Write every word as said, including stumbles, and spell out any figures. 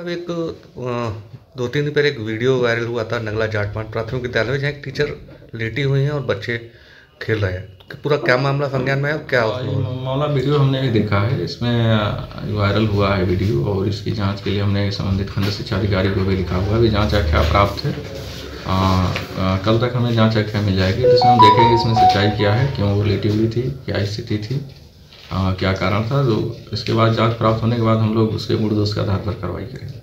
साहब एक अ, दो तीन दिन पहले एक वीडियो वायरल हुआ था नगला जाटपाट प्राथमिक विद्यालय में, जहाँ एक टीचर लेटी हुई हैं और बच्चे खेल रहे हैं। तो पूरा क्या मामला संज्ञान में है और क्या हाँ, ये उसमें? मामला वीडियो हमने भी देखा है। इसमें वायरल हुआ है वीडियो और इसकी जांच के लिए हमने संबंधित खंड शिक्षा अधिकारी को भी लिखा हुआ है। अभी जांच आख्या प्राप्त है। आ, आ, कल तक हमें जांच आख्या मिल जाएगी, जिसमें हम देखेंगे इसमें सच्चाई क्या है, क्यों वो लेटी हुई थी, क्या स्थिति थी, आ, क्या कारण था। तो इसके बाद जांच प्राप्त होने के बाद हम लोग उसके मूल दोष के आधार पर कार्रवाई करेंगे।